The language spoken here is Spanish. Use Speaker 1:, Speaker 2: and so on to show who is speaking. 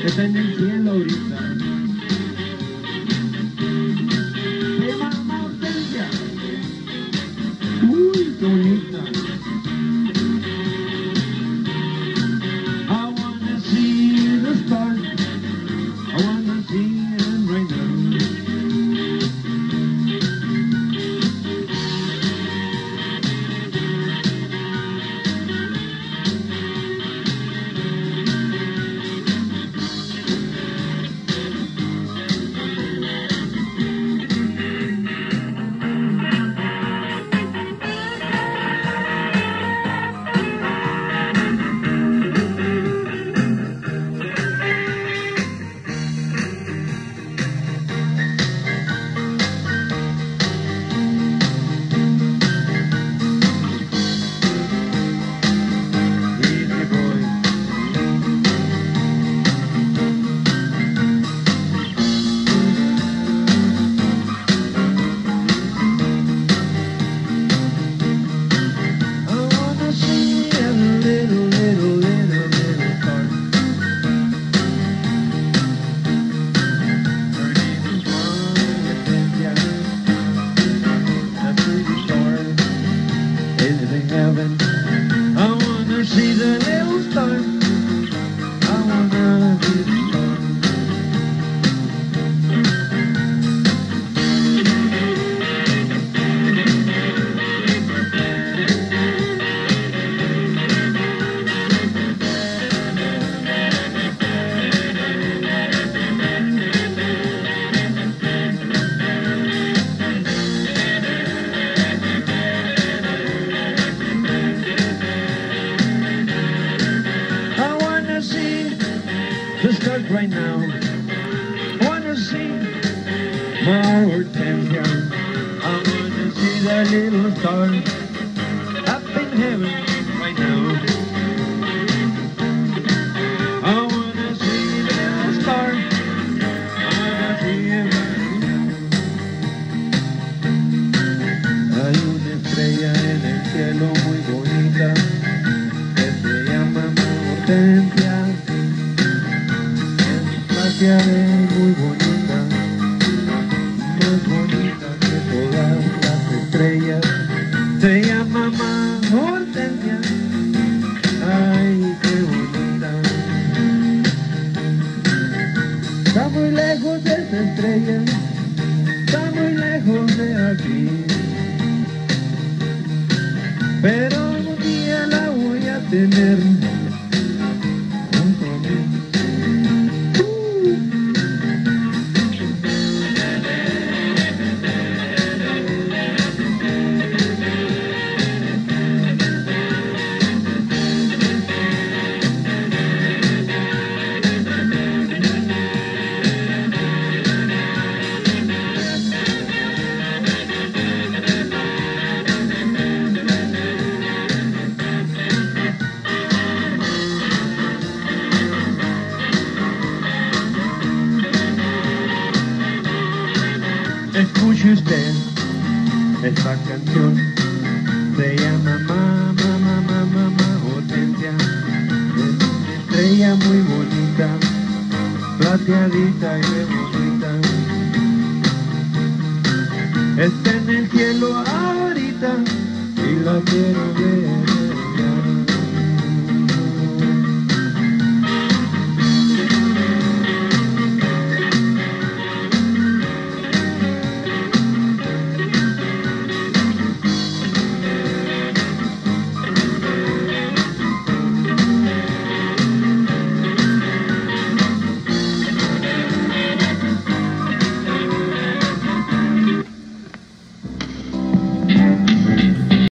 Speaker 1: está en el cielo ahorita. Se llama Hortensia. Uy, qué bonita. I wanna see the stars. I wanna see them right now. The stars right now. I wanna see my Hortensia. I wanna see that little star up in heaven right now. I wanna see that star. I wanna see it right now. Hay una estrella en el cielo muy bonita que se llama Hortensia. Muy bonita, más bonita que todas las estrellas. Se llama Hortensia. Ay, qué bonita. Está muy lejos de esta estrella, está muy lejos de aquí, pero un día la voy a tener junto a mí. Escuche usted esta canción, se llama Mamá Hortensia. Es una estrella muy bonita, plateadita y de bonita. Está en el cielo ahorita y la quiero ver.